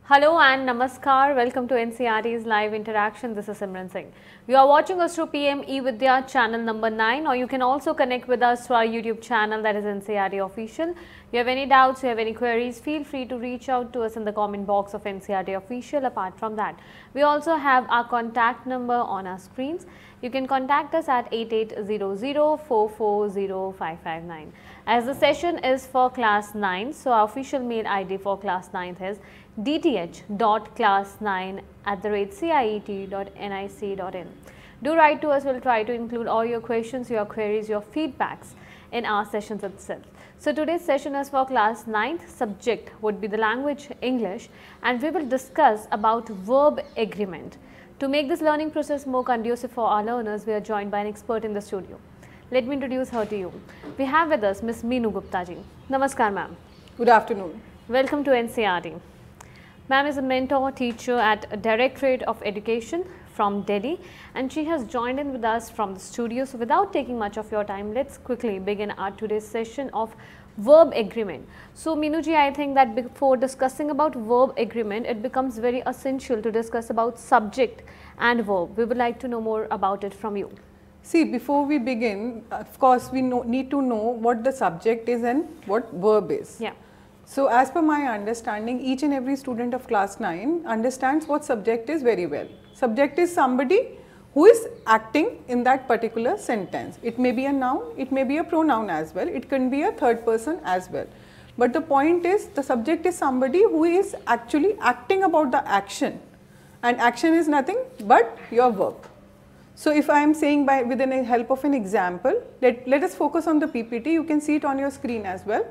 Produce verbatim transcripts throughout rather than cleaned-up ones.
Hello and Namaskar. Welcome to N C R T's live interaction. This is Simran Singh. You are watching us through P M eVidya channel number nine, or you can also connect with us through our YouTube channel, that is N C R T Official. You have any doubts, you have any queries, feel free to reach out to us in the comment box of N C R T Official. Apart from that, we also have our contact number on our screens. You can contact us at eight eight zero zero four four zero five five nine. As the session is for class nine, so our official mail I D for class ninth is d t h dot class nine at the rate ciet dot nic dot in. Do write to us. We'll try to include all your questions, your queries, your feedbacks in our sessions itself. So today's session is for class ninth. Subject would be the language English, and we will discuss about verb agreement. To make this learning process more conducive for our learners, we are joined by an expert in the studio. Let me introduce her to you. We have with us Miss Meenu Gupta ji. Namaskar, ma'am. Good afternoon. Welcome to N C R T. Ma'am is a mentor teacher at Directorate of Education from Delhi, and she has joined in with us from the studio. So without taking much of your time, let's quickly begin our today's session of verb agreement. So Meenu ji, I think that before discussing about verb agreement, it becomes very essential to discuss about subject and verb. We would like to know more about it from you. See, before we begin, of course, we know, need to know what the subject is and what verb is. Yeah. So, as per my understanding, each and every student of class nine understands what subject is very well. Subject is somebody who is acting in that particular sentence. It may be a noun, it may be a pronoun as well, it can be a third person as well. But the point is, the subject is somebody who is actually acting about the action, and action is nothing but your verb. So, if I am saying by with the help of an example, let, let us focus on the P P T. You can see it on your screen as well.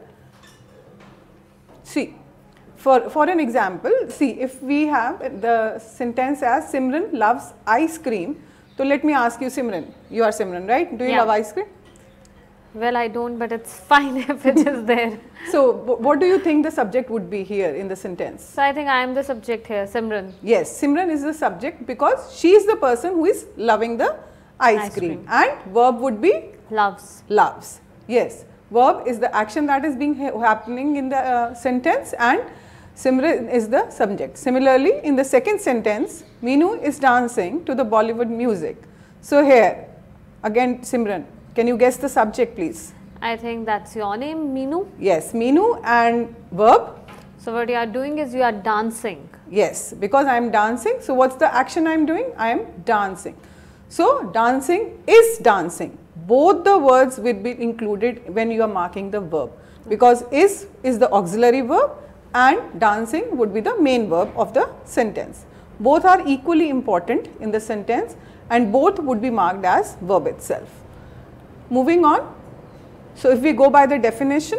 See, for, for an example, see, if we have the sentence as Simran loves ice cream. So, let me ask you, Simran, you are Simran, right? Do you Yeah. love ice cream? Well, I don't, but it's fine if it is there. So, what do you think the subject would be here in the sentence? So I think I am the subject here, Simran. Yes, Simran is the subject because she is the person who is loving the ice, Ice cream. cream. And verb would be Loves. loves. Yes, verb is the action that is being ha happening in the uh, sentence, and Simran is the subject. Similarly, in the second sentence, Meenu is dancing to the Bollywood music. So here, again Simran, can you guess the subject please? I think that's your name, Meenu. Yes, Meenu, and verb? So what you are doing is you are dancing. Yes, because I am dancing. So what's the action I am doing? I am dancing. So dancing is dancing. Both the words will be included when you are marking the verb, because is is the auxiliary verb and dancing would be the main verb of the sentence. Both are equally important in the sentence and both would be marked as verb itself. Moving on. So if we go by the definition,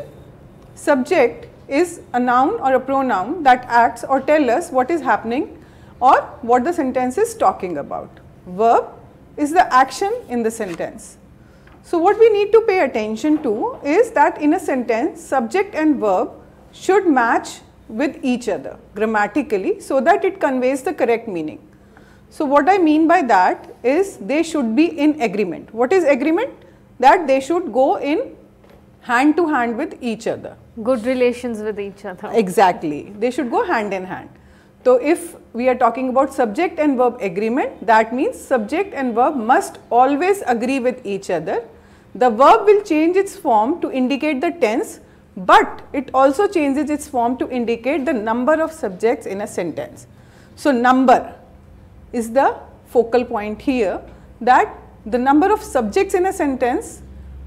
subject is a noun or a pronoun that acts or tells us what is happening or what the sentence is talking about. Verb is the action in the sentence. So what we need to pay attention to is that in a sentence, subject and verb should match with each other grammatically so that it conveys the correct meaning. So what I mean by that is they should be in agreement. What is agreement? That they should go in hand to hand with each other. Good relations with each other. Exactly. They should go hand in hand. So if we are talking about subject and verb agreement, that means subject and verb must always agree with each other. The verb will change its form to indicate the tense, but it also changes its form to indicate the number of subjects in a sentence. So number is the focal point here, that the number of subjects in a sentence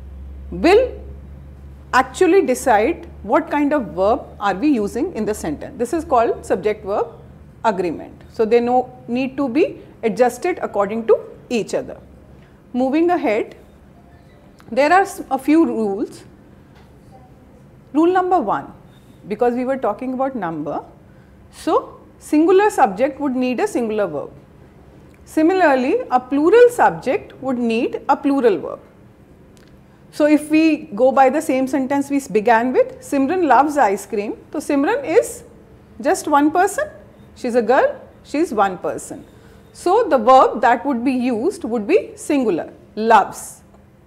will actually decide what kind of verb are we using in the sentence. This is called subject verb agreement. So they know, need to be adjusted according to each other. Moving ahead, there are a few rules. Rule number one, because we were talking about number, so singular subject would need a singular verb. Similarly, a plural subject would need a plural verb. So if we go by the same sentence we began with, Simran loves ice cream. So Simran is just one person. She is a girl, she is one person. So the verb that would be used would be singular, loves.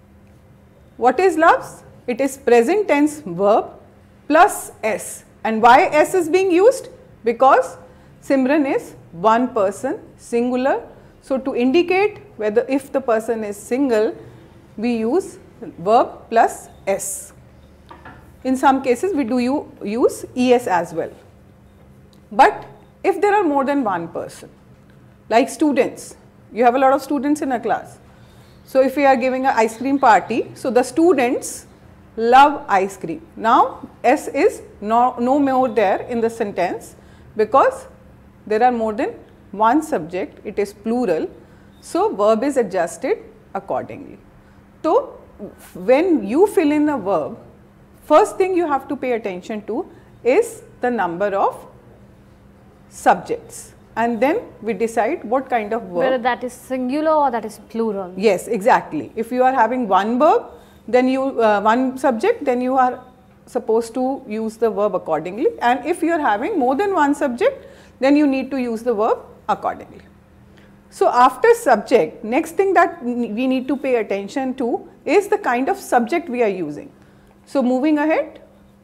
What is loves? It is present tense verb plus S. And why S is being used? Because Simran is one person, singular. So to indicate whether if the person is single, we use verb plus S. In some cases we do you use E S as well. But if there are more than one person, like students, you have a lot of students in a class. So if we are giving an ice cream party, so the students love ice cream. Now S is no, no more there in the sentence because there are more than one subject, it is plural. So verb is adjusted accordingly. So when you fill in a verb, first thing you have to pay attention to is the number of subjects, and then we decide what kind of verb. Whether that is singular or that is plural. Yes, exactly. If you are having one verb, then you uh, one subject, then you are supposed to use the verb accordingly, and if you are having more than one subject, then you need to use the verb accordingly. So after subject, next thing that we need to pay attention to is the kind of subject we are using. So moving ahead,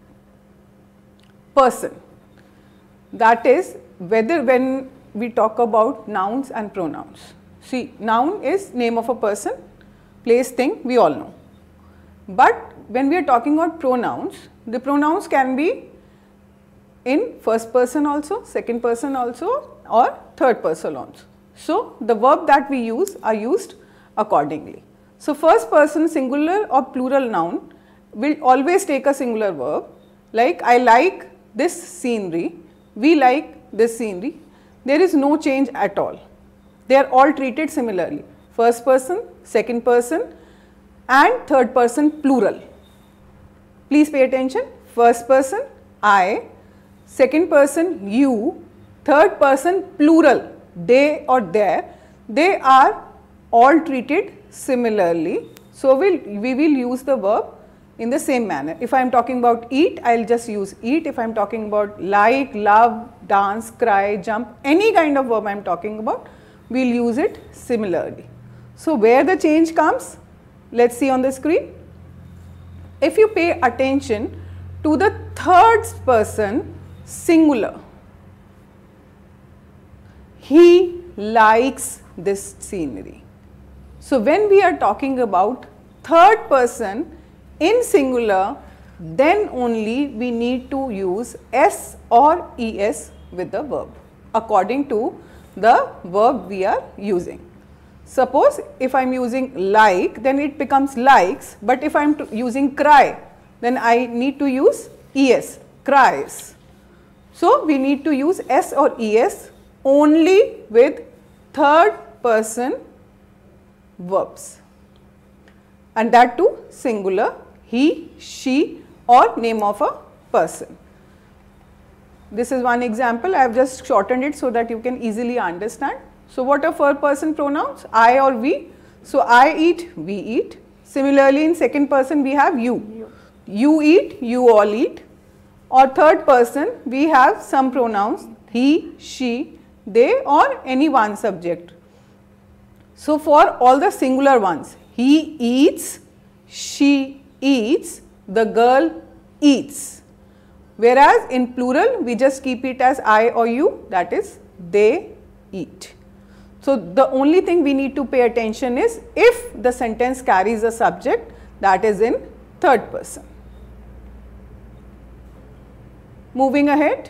person. That is whether when we talk about nouns and pronouns. See, noun is name of a person, place, thing, we all know. But when we are talking about pronouns, the pronouns can be in first person also, second person also, or third person also. So the verb that we use are used accordingly. So first person singular or plural noun will always take a singular verb, like I like this scenery, we like this scenery. There is no change at all. They are all treated similarly. First person, second person and third person plural. Please pay attention. First person I, second person you, third person plural they or their. They are all treated similarly. So we'll, we will use the verb in the same manner. If I am talking about eat, I will just use eat. If I am talking about like, love, dance, cry, jump, any kind of verb I am talking about, we will use it similarly. So where the change comes, let us see on the screen. If you pay attention to the third person singular, he likes this scenery. So when we are talking about third person in singular, then only we need to use S or E S with the verb according to the verb we are using. Suppose if I am using like, then it becomes likes, but if I am using cry, then I need to use E S, cries. So we need to use S or E S only with third person verbs, and that too singular, he, she or name of a person. This is one example. I have just shortened it so that you can easily understand. So what are third person pronouns? I or we. So I eat, we eat. Similarly in second person we have you. You, you eat, you all eat. Or third person we have some pronouns he, she, they or any one subject. So for all the singular ones, he eats, she eats, the girl eats. Whereas in plural we just keep it as I or you, that is they eat. So the only thing we need to pay attention is if the sentence carries a subject that is in third person. Moving ahead.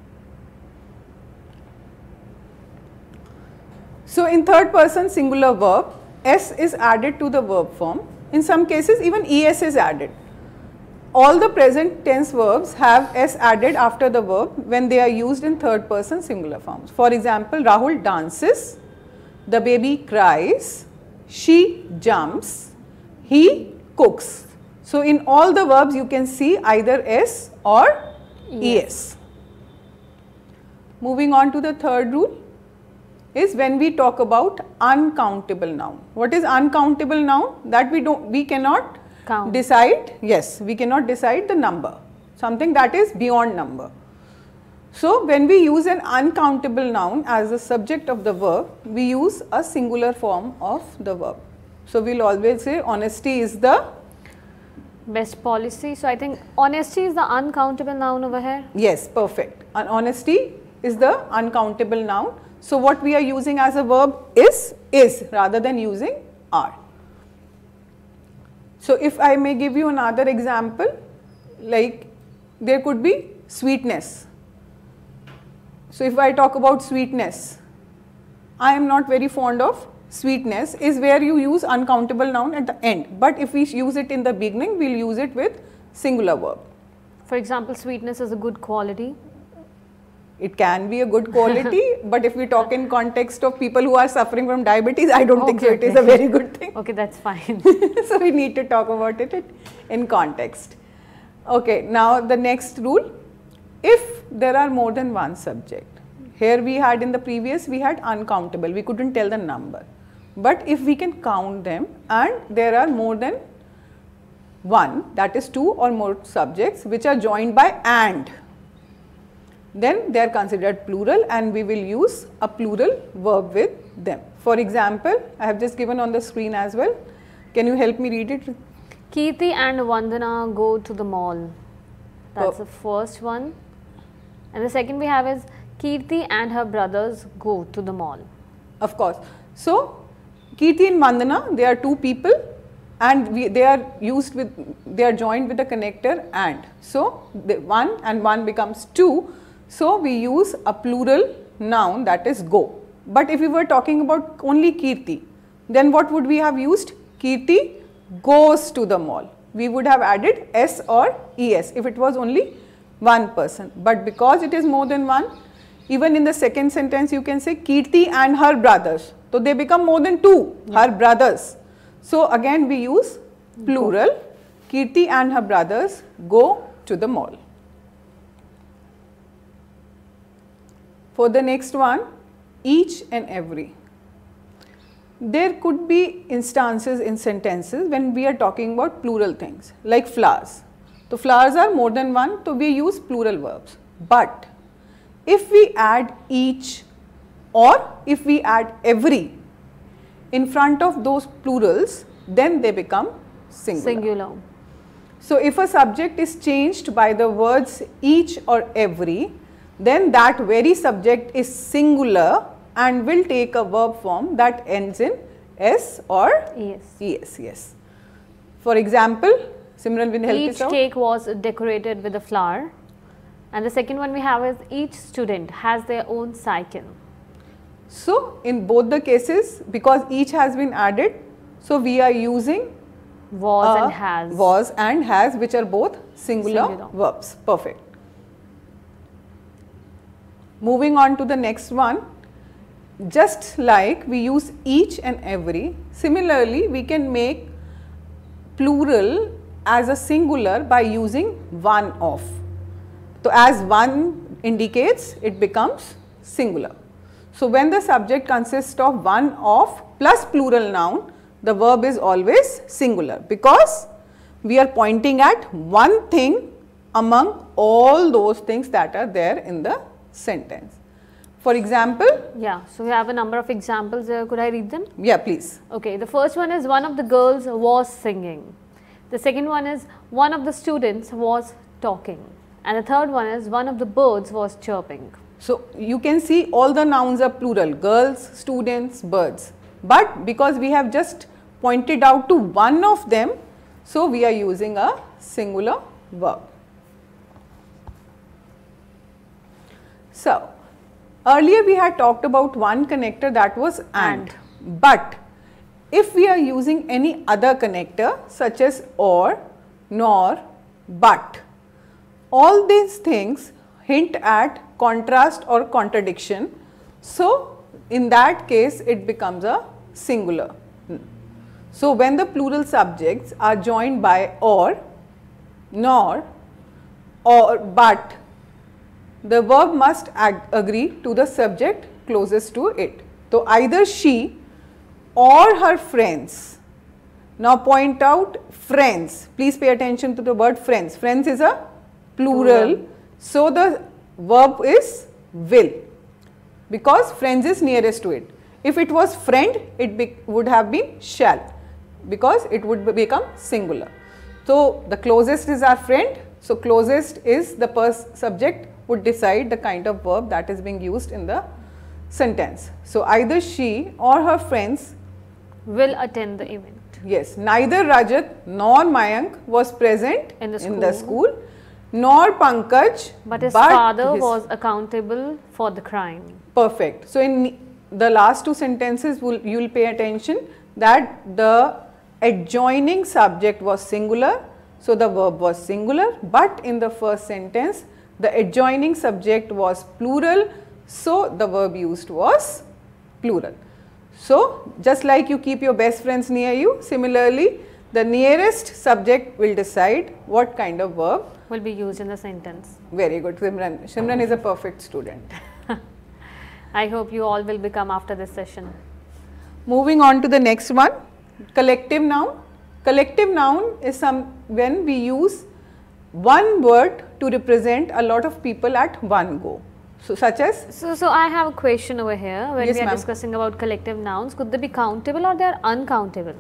So in third person singular verb, S is added to the verb form. In some cases even E S is added. All the present tense verbs have S added after the verb when they are used in third person singular forms. For example, Rahul dances, the baby cries, she jumps, he cooks. So in all the verbs you can see either S or E S. Moving on to the third rule is when we talk about uncountable noun. What is uncountable noun? That we don't, we cannot count. Decide, yes, we cannot decide the number, something that is beyond number. So when we use an uncountable noun as the subject of the verb, we use a singular form of the verb. So we will always say honesty is the best policy. So I think honesty is the uncountable noun over here. Yes, perfect. And honesty is the uncountable noun. So what we are using as a verb is, is rather than using are. So if I may give you another example, like there could be sweetness. So if I talk about sweetness, I am not very fond of sweetness is where you use uncountable noun at the end. But if we use it in the beginning, we will use it with singular verb. For example, sweetness is a good quality. It can be a good quality, but if we talk in context of people who are suffering from diabetes, I don't okay, think so it okay. is a very good thing. Okay, that's fine. So we need to talk about it in context. Okay, now the next rule, if there are more than one subject. Here we had in the previous, we had uncountable, we couldn't tell the number. But if we can count them and there are more than one, that is two or more subjects which are joined by and, then they are considered plural and we will use a plural verb with them. For example, I have just given on the screen as well. Can you help me read it? Kirti and Vandana go to the mall. That's oh. the first one. And the second we have is Kirti and her brothers go to the mall. Of course. So, Kirti and Vandana, they are two people and we, they are used with, they are joined with the connector and. So, the one and one becomes two. So, we use a plural noun, that is go. But if we were talking about only Kirti, then what would we have used? Kirti goes to the mall. We would have added S or E S if it was only one person. But because it is more than one, even in the second sentence you can say Kirti and her brothers. So, they become more than two, yeah. her brothers. So, again we use plural, go. Kirti and her brothers go to the mall. For the next one, each and every. There could be instances in sentences when we are talking about plural things like flowers. So, flowers are more than one, so we use plural verbs. But if we add each or if we add every in front of those plurals, then they become singular. Singular. So, if a subject is changed by the words each or every, then that very subject is singular and will take a verb form that ends in S or yes. Es. Yes. For example, Simran will help each us out. cake was decorated with a flower. And the second one we have is each student has their own cycle. So, in both the cases, because each has been added, so we are using was and has. Was and has, which are both singular, singular verbs. Perfect. Moving on to the next one, just like we use each and every, similarly we can make plural as a singular by using one of. So, as one indicates, it becomes singular. So, when the subject consists of one of plus plural noun, the verb is always singular because we are pointing at one thing among all those things that are there in the sentence. For example, yeah, so we have a number of examples there. Could I read them? Yeah, please. Okay, the first one is one of the girls was singing. The second one is one of the students was talking. And the third one is one of the birds was chirping. So, you can see all the nouns are plural, girls, students, birds. But because we have just pointed out to one of them, so we are using a singular verb. So, earlier we had talked about one connector, that was and. and. But if we are using any other connector such as or, nor, but, all these things hint at contrast or contradiction. So, in that case it becomes a singular. So, when the plural subjects are joined by or, nor, or but, the verb must ag agree to the subject closest to it. So, either she or her friends. Now, point out friends. Please pay attention to the word friends. Friends is a plural. plural. So, the verb is will because friends is nearest to it. If it was friend, it be, would have been shall because it would be become singular. So, the closest is our friend. So, closest is the pers subject would decide the kind of verb that is being used in the sentence. So either she or her friends will attend the event. Yes, neither Rajat nor Mayank was present In the in the school. school, nor Pankaj, But his father his- was accountable for the crime. perfect. So in the last two sentences, will you will pay attention that the adjoining subject was singular, so the verb was singular, but in the first sentence, the adjoining subject was plural, so the verb used was plural. So just like you keep your best friends near you, similarly the nearest subject will decide what kind of verb. Will be used in the sentence. Very good, Simran. Simran is a perfect student. I hope you all will become after this session. Moving on to the next one, collective noun. Collective noun is some when we use one word to represent a lot of people at one go. So such as, So, so I have a question over here. When Yes, we are ma'am. discussing about collective nouns, could they be countable or they are uncountable?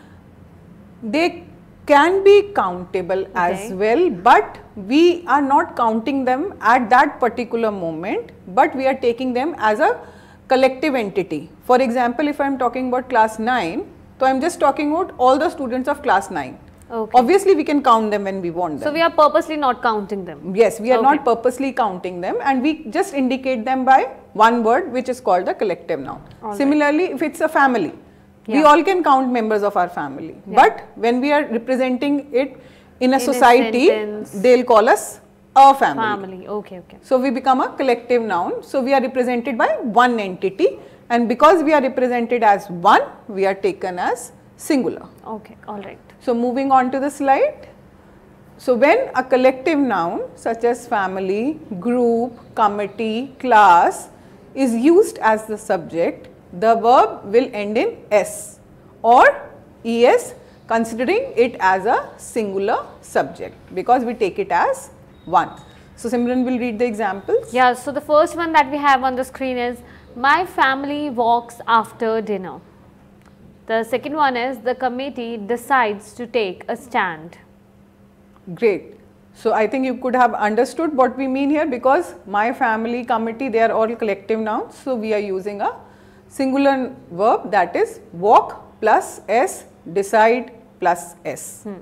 they can be countable as Okay. well, but we are not counting them at that particular moment, but we are taking them as a collective entity. For example, if I am talking about class nine, so I am just talking about all the students of class nine. Okay. Obviously, we can count them when we want them. So we are purposely not counting them. Yes, we are Okay. not purposely counting them, and we just indicate them by one word, which is called the collective noun. All right. Similarly, if it's a family, we Yeah. all can count members of our family, Yeah. but when we are representing it in a In a society, sentence. they'll call us a family. Family. Okay, okay. So we become a collective noun. So we are represented by one entity, and because we are represented as one, we are taken as singular. Okay, all right. So moving on to the slide. So when a collective noun such as family, group, committee, class is used as the subject, the verb will end in S or es, considering it as a singular subject because we take it as one. So Simran will read the examples. Yeah, so the first one that we have on the screen is my family walks after dinner. The second one is the committee decides to take a stand. Great. So I think you could have understood what we mean here because my family, committee, they are all collective nouns. So we are using a singular verb, that is walk plus S, decide plus S. Hmm.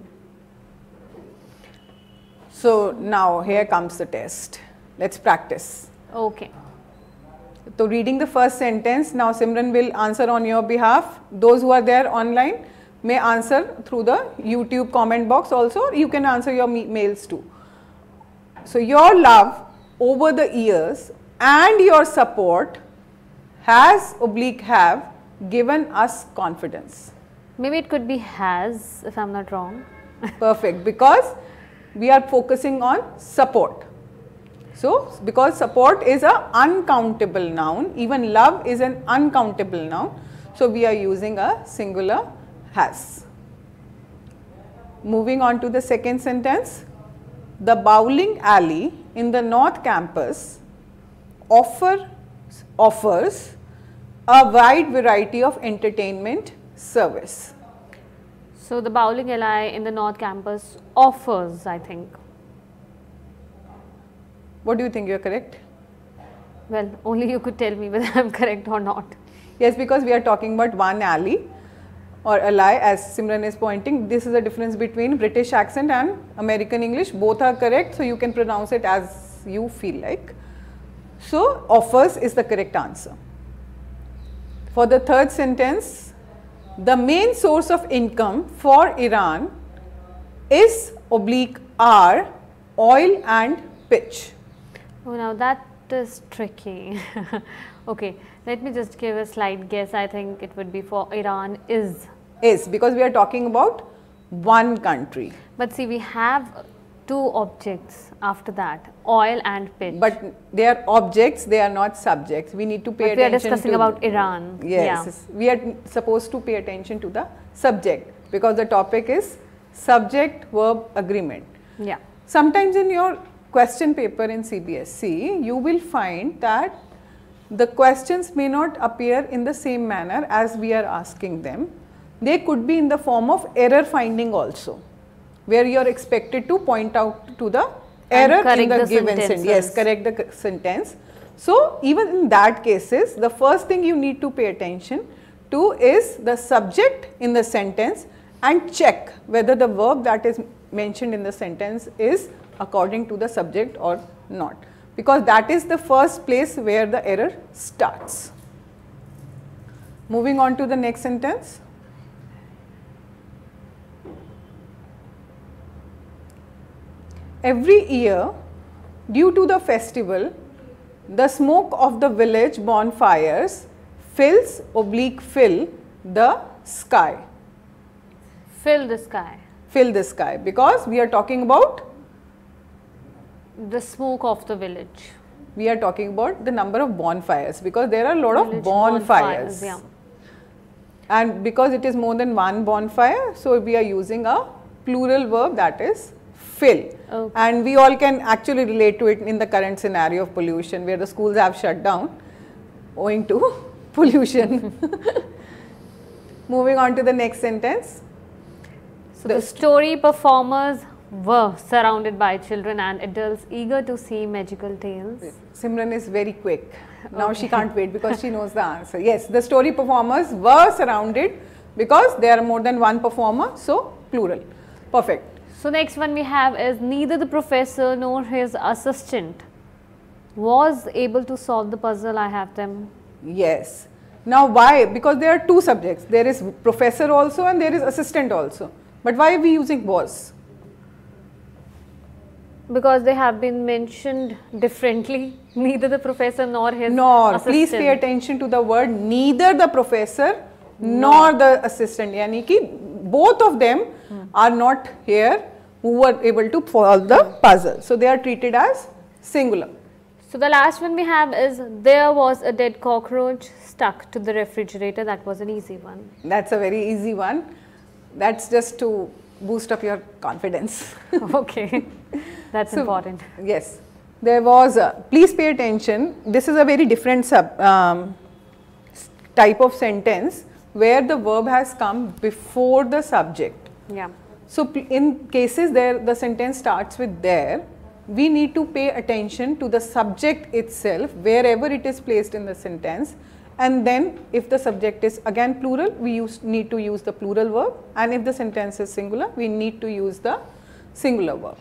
So now here comes the test. Let's practice. Okay. So reading the first sentence, now Simran will answer on your behalf. Those who are there online may answer through the YouTube comment box also, or you can answer your me- mails too. So your love over the years and your support has oblique have given us confidence. Maybe it could be has, if I'm not wrong. Perfect, because we are focusing on support. So, because support is an uncountable noun, even love is an uncountable noun. So, we are using a singular has. Moving on to the second sentence. The bowling alley in the North Campus offer, offers a wide variety of entertainment service. So the bowling alley in the North Campus offers, I think. What do you think? You are correct? Well, only you could tell me whether I'm correct or not. Yes, because we are talking about one alley or alley, as Simran is pointing. This is the difference between British accent and American English. Both are correct, so you can pronounce it as you feel like. So, offers is the correct answer. For the third sentence, the main source of income for Iran is oblique are oil and pitch. Oh, now that is tricky. Okay, let me just give a slight guess. I think it would be for Iran is. Is because we are talking about one country. But see, we have two objects after that, oil and pitch. But they are objects, they are not subjects. We need to pay But we are attention discussing to about Iran. Yes, we are supposed to pay attention to the subject because the topic is subject verb agreement. Yeah. Yeah. Sometimes in your question paper in C B S E, you will find that the questions may not appear in the same manner as we are asking them. They could be in the form of error finding also, where you are expected to point out to the error in the, the given sentence. Yes, correct the sentence. So even in that cases, the first thing you need to pay attention to is the subject in the sentence and check whether the verb that is mentioned in the sentence is according to the subject or not, because that is the first place where the error starts. Moving on to the next sentence. Every year, due to the festival, the smoke of the village bonfires fills oblique fill the sky. Fill the sky. Fill the sky, because we are talking about the smoke of the village. We are talking about the number of bonfires, because there are a lot Village of bonfires. bonfires, yeah. And because it is more than one bonfire, so we are using a plural verb, that is fill. Okay. And we all can actually relate to it in the current scenario of pollution, where the schools have shut down owing to pollution. Moving on to the next sentence. So the, the story performers were surrounded by children and adults eager to see magical tales. Simran is very quick. Now okay. She can't wait because she knows the answer. Yes, the story performers were surrounded because there are more than one performer, so plural. Perfect. So next one we have is neither the professor nor his assistant was able to solve the puzzle. I have them. Yes. Now why? Because there are two subjects. There is professor also and there is assistant also. But why are we using was? Because they have been mentioned differently, neither the professor nor his nor, assistant. Please pay attention to the word neither the professor no. nor the assistant. Yani ki both of them hmm. are not here who were able to solve the puzzle. So they are treated as singular. So the last one we have is there was a dead cockroach stuck to the refrigerator. That was an easy one. That's a very easy one. That's just to boost up your confidence. Okay, that's so, important. Yes, there was a, please pay attention, this is a very different sub, um, type of sentence where the verb has come before the subject. Yeah. So in cases there the sentence starts with there, we need to pay attention to the subject itself wherever it is placed in the sentence. And then if the subject is again plural, we use, need to use the plural verb, and if the sentence is singular, we need to use the singular verb.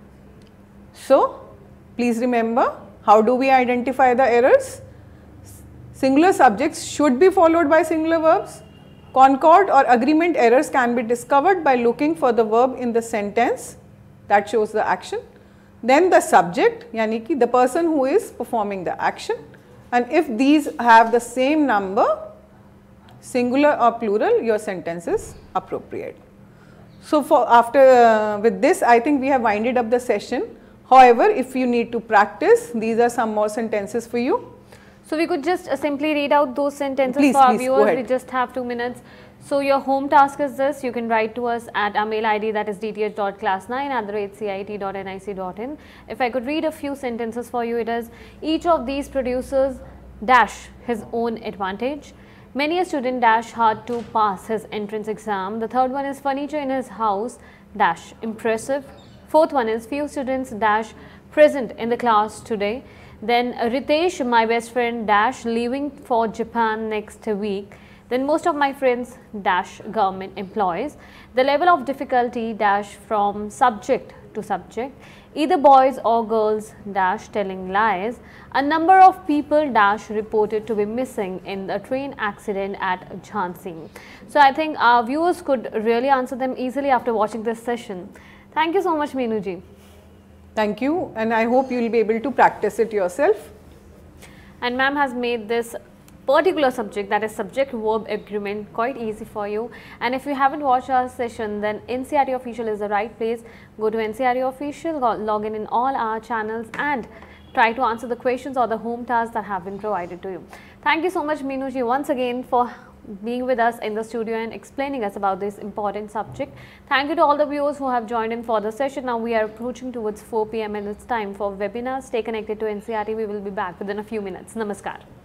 So please remember, how do we identify the errors? Singular subjects should be followed by singular verbs. Concord or agreement errors can be discovered by looking for the verb in the sentence that shows the action. Then the subject, yani ki the person who is performing the action. And if these have the same number, singular or plural, your sentence is appropriate. So for after uh, with this, I think we have winded up the session. However, if you need to practice, these are some more sentences for you. So we could just uh, simply read out those sentences please, for our please, viewers. We just have two minutes. So your home task is this. You can write to us at our mail I D, that is d t h dot class nine at the rate c i t dot n i c dot in. If I could read a few sentences for you, it is each of these produces dash his own advantage. Many a student dash hard to pass his entrance exam. The third one is furniture in his house dash impressive. Fourth one is few students dash present in the class today. Then uh, Ritesh, my best friend dash leaving for Japan next week. Then most of my friends dash government employees. The level of difficulty dash from subject to subject. Either boys or girls dash telling lies. A number of people dash reported to be missing in the train accident at Jhansi. So I think our viewers could really answer them easily after watching this session. Thank you so much, Meenuji. Thank you, and I hope you will be able to practice it yourself. And ma'am has made this particular subject, that is subject verb agreement, quite easy for you. And if you haven't watched our session, then N C R T Official is the right place. Go to N C R T Official, log in in all our channels and try to answer the questions or the home tasks that have been provided to you. Thank you so much, Meenuji, once again for being with us in the studio and explaining us about this important subject. Thank you to all the viewers who have joined in for the session. Now we are approaching towards four p m and it's time for webinars. Stay connected to N C R T. We will be back within a few minutes. Namaskar.